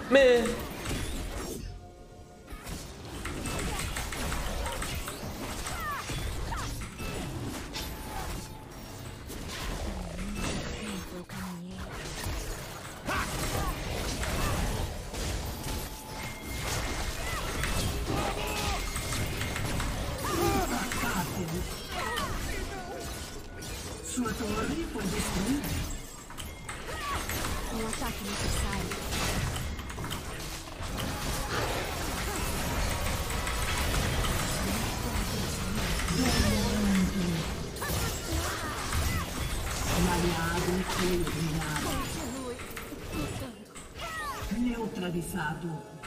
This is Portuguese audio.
Me. Sua torre foi destruída. Um ataque necessário. O aliado foi eliminado. Continue lutando. Neutralizado.